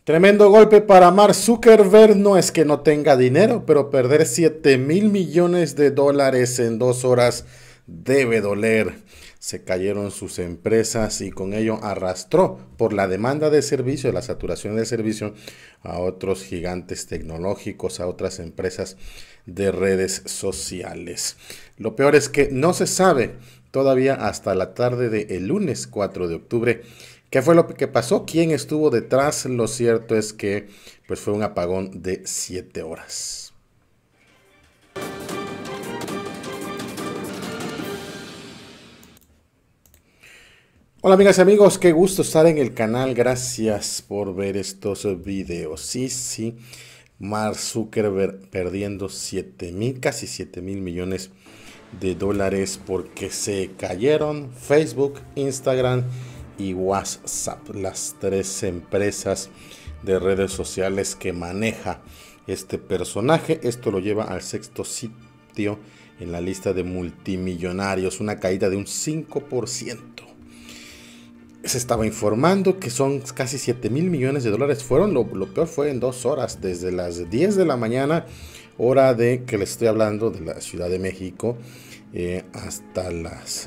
Tremendo golpe para Mark Zuckerberg. No es que no tenga dinero, pero perder 7.000 millones de dólares en 2 horas debe doler. Se cayeron sus empresas y con ello arrastró por la demanda de servicio, la saturación del servicio, a otros gigantes tecnológicos, a otras empresas de redes sociales. Lo peor es que no se sabe todavía hasta la tarde del lunes 4 de octubre ¿qué fue lo que pasó? ¿Quién estuvo detrás? Lo cierto es que pues fue un apagón de 7 horas. Hola amigas y amigos, qué gusto estar en el canal. Gracias por ver estos videos. Sí, Mark Zuckerberg perdiendo casi 7.000 millones de dólares porque se cayeron Facebook, Instagram y WhatsApp, las tres empresas de redes sociales que maneja este personaje. Esto lo lleva al sexto sitio en la lista de multimillonarios, una caída de un 5%. Se estaba informando que son casi 7.000 millones de dólares. Lo peor fue en 2 horas, desde las 10 de la mañana, hora de que les estoy hablando de la Ciudad de México, hasta las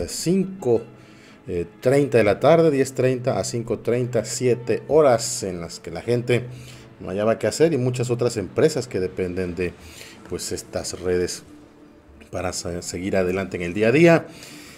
5:30 de la tarde, 10:30 a 5:30, 7 horas en las que la gente no hallaba qué hacer y muchas otras empresas que dependen de pues estas redes para seguir adelante en el día a día.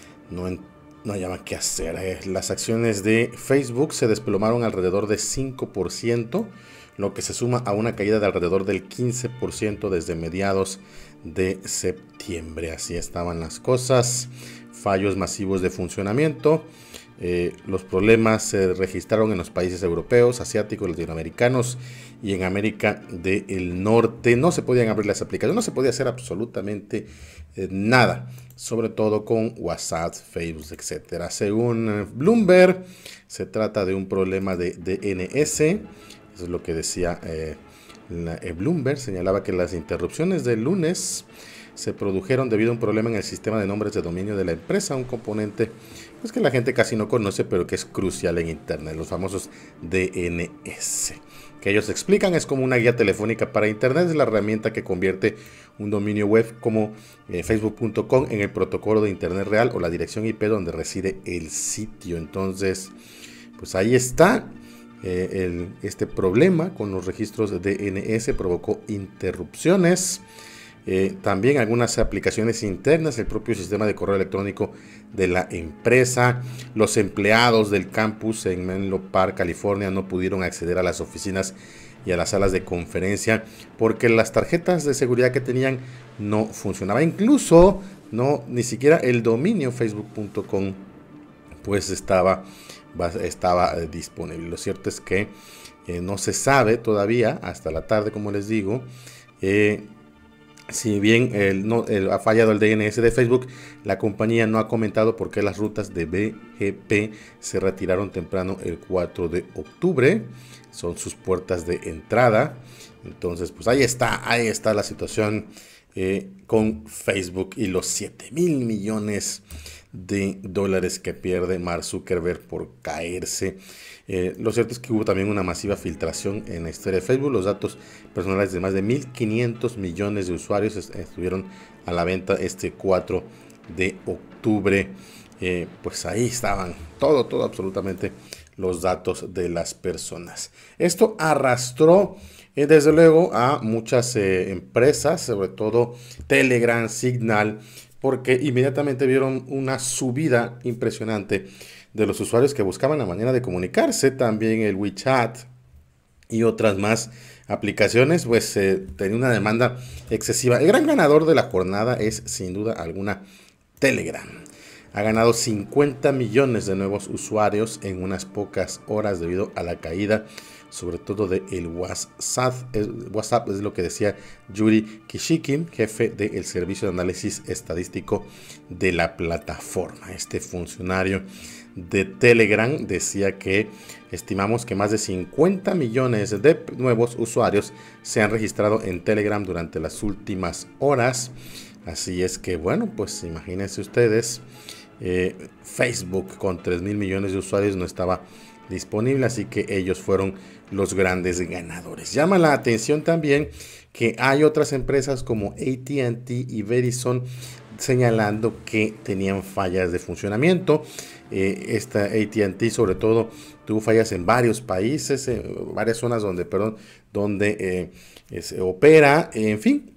No hallaban qué hacer. Las acciones de Facebook se desplomaron alrededor de 5%, lo que se suma a una caída de alrededor del 15% desde mediados de septiembre. Así estaban las cosas. Fallos masivos de funcionamiento. Los problemas se registraron en los países europeos, asiáticos, latinoamericanos y en América del Norte. No se podían abrir las aplicaciones, no se podía hacer absolutamente nada, sobre todo con WhatsApp, Facebook, etc. Según Bloomberg, se trata de un problema de DNS. Eso es lo que decía Bloomberg. Señalaba que las interrupciones del lunes se produjeron debido a un problema en el sistema de nombres de dominio de la empresa, un componente pues, que la gente casi no conoce, pero que es crucial en Internet, los famosos DNS. Que ellos explican, es como una guía telefónica para Internet, es la herramienta que convierte un dominio web como facebook.com en el protocolo de Internet real o la dirección IP donde reside el sitio. Entonces, pues ahí está. Este problema con los registros de DNS provocó interrupciones. También algunas aplicaciones internas, el propio sistema de correo electrónico de la empresa. Los empleados del campus en Menlo Park, California, no pudieron acceder a las oficinas y a las salas de conferencia porque las tarjetas de seguridad que tenían no funcionaban. Incluso ni siquiera el dominio facebook.com pues estaba disponible. Lo cierto es que no se sabe todavía hasta la tarde, como les digo. Si bien ha fallado el DNS de Facebook, la compañía no ha comentado por qué las rutas de BGP se retiraron temprano el 4 de octubre. Son sus puertas de entrada. Entonces, pues ahí está la situación con Facebook y los 7.000 millones de dólares que pierde Mark Zuckerberg por caerse. Lo cierto es que hubo también una masiva filtración en la historia de Facebook. Los datos personales de más de 1.500 millones de usuarios estuvieron a la venta este 4 de octubre. Pues ahí estaban todo absolutamente los datos de las personas. Esto arrastró desde luego a muchas empresas, sobre todo Telegram, Signal, porque inmediatamente vieron una subida impresionante de los usuarios que buscaban la manera de comunicarse. También el WeChat y otras más aplicaciones pues tenía una demanda excesiva. El gran ganador de la jornada es sin duda alguna Telegram. Ha ganado 50 millones de nuevos usuarios en unas pocas horas debido a la caída sobre todo de el WhatsApp. WhatsApp es lo que decía Yuri Kishikin, jefe del servicio de análisis estadístico de la plataforma. Este funcionario de Telegram decía que estimamos que más de 50 millones de nuevos usuarios se han registrado en Telegram durante las últimas horas. Así es que bueno, pues imagínense ustedes, Facebook con 3.000 millones de usuarios no estaba disponible, así que ellos fueron los grandes ganadores. Llama la atención también que hay otras empresas como AT&T y Verizon señalando que tenían fallas de funcionamiento. Esta AT&T sobre todo tuvo fallas en varios países, varias zonas donde se opera, en fin.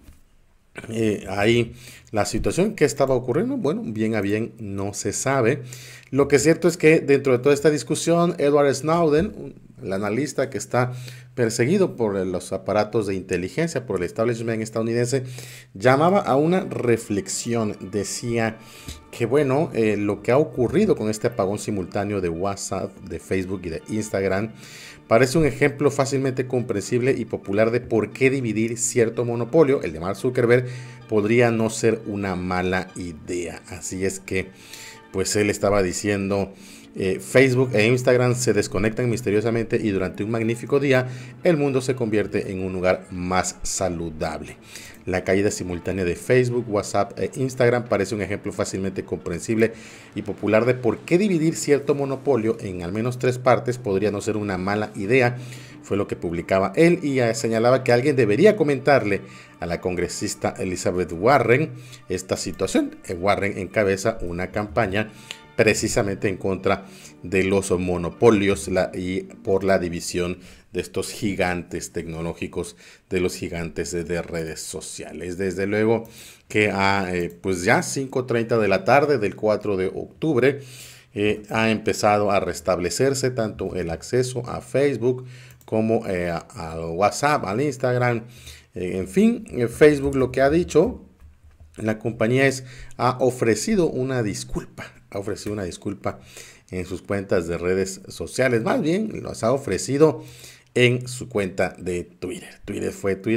Ahí la situación que estaba ocurriendo, bueno, bien a bien no se sabe. Lo que es cierto es que dentro de toda esta discusión, Edward Snowden, el analista que está perseguido por los aparatos de inteligencia, por el establishment estadounidense, llamaba a una reflexión. Decía que bueno, lo que ha ocurrido con este apagón simultáneo de WhatsApp, de Facebook y de Instagram parece un ejemplo fácilmente comprensible y popular de por qué dividir cierto monopolio, el de Mark Zuckerberg, podría no ser una mala idea. Así es que, pues él estaba diciendo, Facebook e Instagram se desconectan misteriosamente y durante un magnífico día el mundo se convierte en un lugar más saludable. La caída simultánea de Facebook, WhatsApp e Instagram parece un ejemplo fácilmente comprensible y popular de por qué dividir cierto monopolio en al menos 3 partes podría no ser una mala idea. Fue lo que publicaba él y señalaba que alguien debería comentarle a la congresista Elizabeth Warren esta situación. Warren encabeza una campaña precisamente en contra de los monopolios y por la división de estos gigantes tecnológicos, de los gigantes de redes sociales. Desde luego que pues ya 5:30 de la tarde del 4 de octubre ha empezado a restablecerse tanto el acceso a Facebook como a WhatsApp, al Instagram. En fin, Facebook lo que ha dicho, la compañía ha ofrecido una disculpa. Ha ofrecido una disculpa en sus cuentas de redes sociales. Más bien, los ha ofrecido en su cuenta de Twitter. Twitter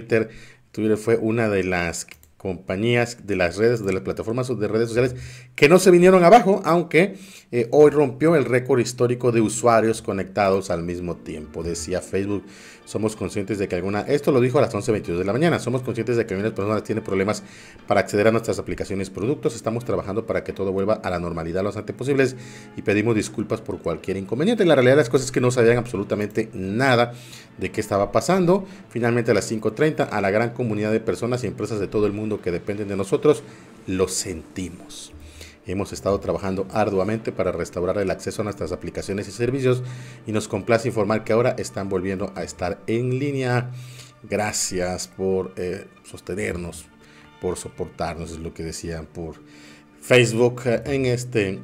fue una de las compañías de las plataformas de redes sociales que no se vinieron abajo, aunque hoy rompió el récord histórico de usuarios conectados al mismo tiempo. Decía Facebook, somos conscientes de que esto lo dijo a las 11:22 de la mañana, somos conscientes de que algunas personas tienen problemas para acceder a nuestras aplicaciones y productos, estamos trabajando para que todo vuelva a la normalidad lo antes posible y pedimos disculpas por cualquier inconveniente. La realidad de las cosas es que no sabían absolutamente nada de qué estaba pasando. Finalmente a las 5:30 a la gran comunidad de personas y empresas de todo el mundo que dependen de nosotros, lo sentimos. Hemos estado trabajando arduamente para restaurar el acceso a nuestras aplicaciones y servicios y nos complace informar que ahora están volviendo a estar en línea. Gracias por sostenernos, por soportarnos, es lo que decían por Facebook en este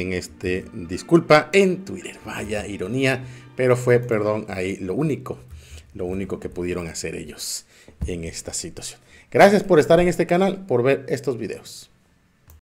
disculpa en Twitter. Vaya ironía, pero fue, ahí lo único que pudieron hacer ellos en esta situación. Gracias por estar en este canal, por ver estos videos.